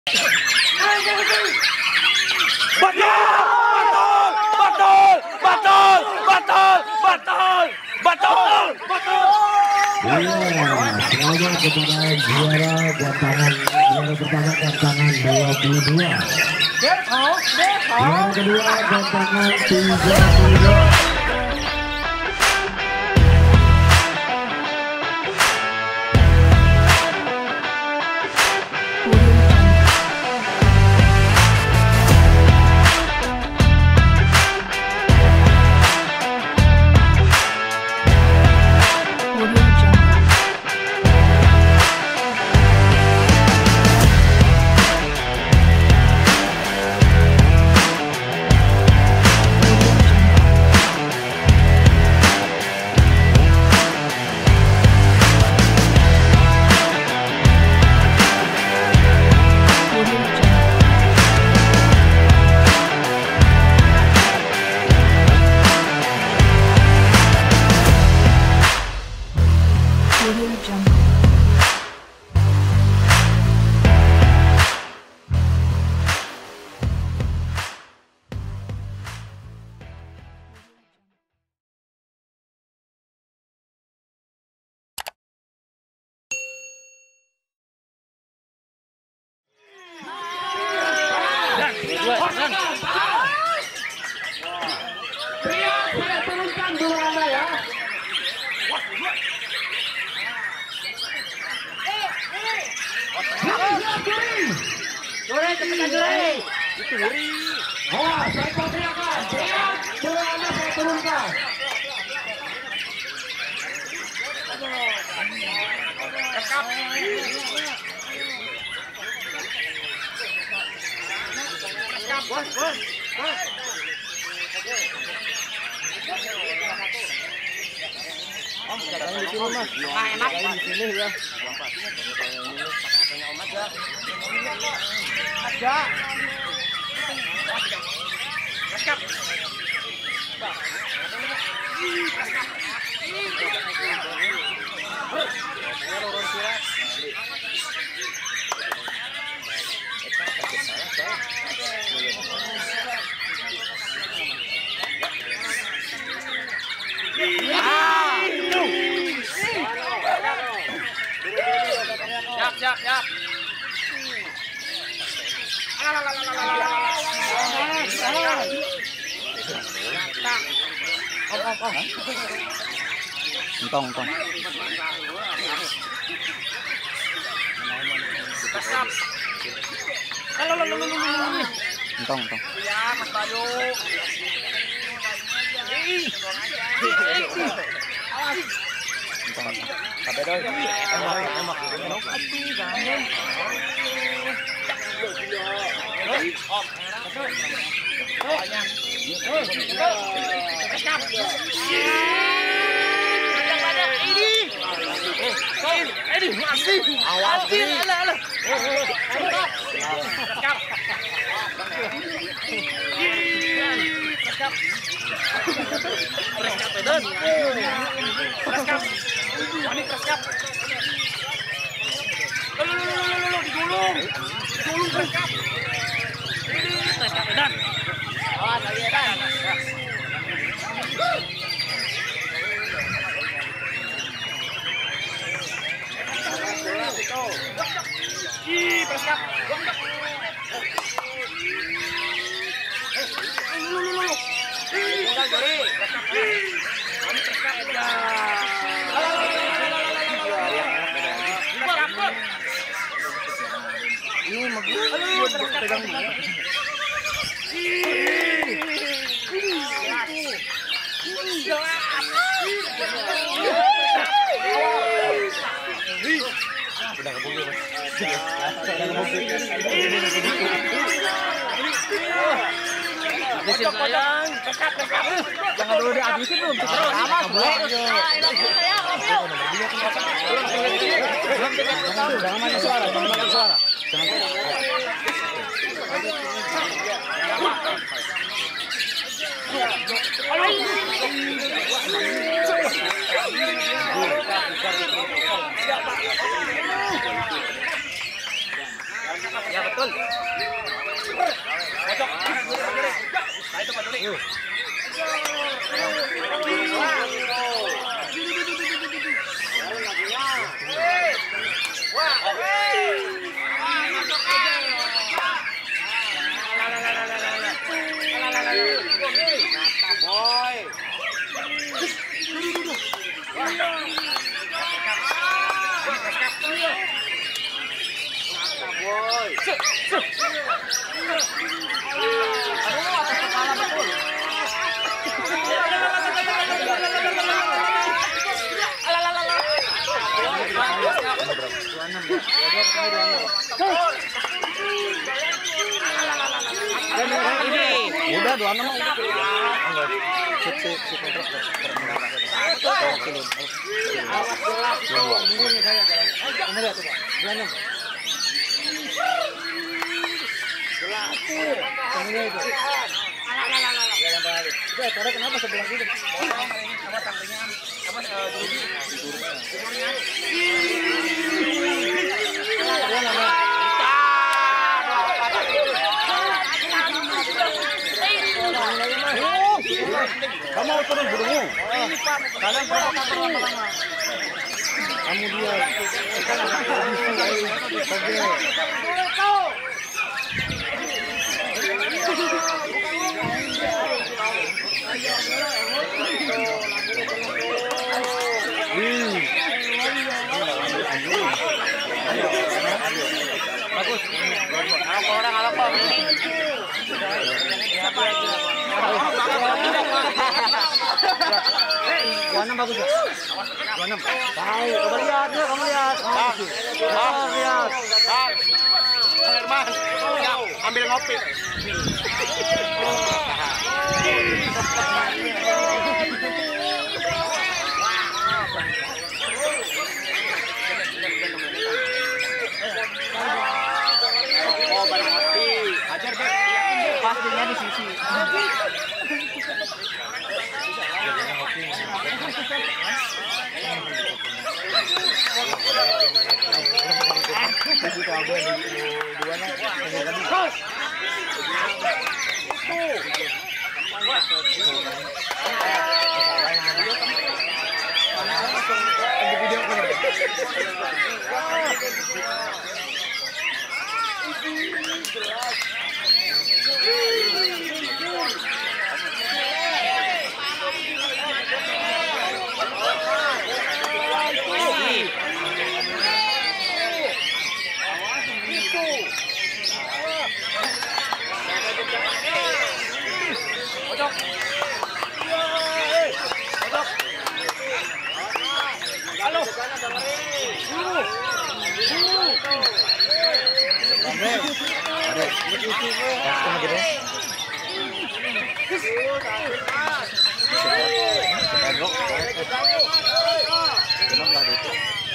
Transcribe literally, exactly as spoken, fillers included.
Betul, betul, betul, betul, betul, betul, betul. Iya, selamat kepada juara gantangan juara pertama gantangan dua puluh dua. Juara kedua gantangan tiga puluh dua. Awas, saya teriakan, teriak, bola saya turunkan. Bos, bos, bos. Om, sekarang di sini mas. Nah, enak di sini ya. Ada. Raskap. Siap, siap, siap. Om, om, om. Entong, entong. Siap. Entong, entong. Ya, Mas Bayu. Entong. Sampai doi. Emak, emak. Om. Ini masih awas ini. Ih, persiap. Ini mau pegang dulu. Udah keburu mas. Habisin sayang. Jangan dulu dihabisin belum. Sama jangan main suara, jangan main suara. Ya betul. Pojok. Nah itu Pak Juli. Udah dua enam udah. Enggak. Sip sip sip kontrak. Awas jelas itu. Ini saya jalan. Ini lihat tuh Pak. dua enam. Jelas. Ini itu. Jalan balik. Itu tarik kenapa sebelah gitu? Apa sampingnya? Apa duri? Durinya. Dia namanya. Kamu turun burungmu. Kalian provokator lama-lama. Kamu dia. Bagus. Kalau orang apa kok ini? Siapa lagi? Dua enam bagus ya. Dua enam. Tahu. Coba lihat, ya, kamu lihat. Bang, Bang, lihat. Bang, Herman, ambil ngopi. Oh, barang ngopi. Ajar deh. Pastinya di sisi. Kenapa lah itu?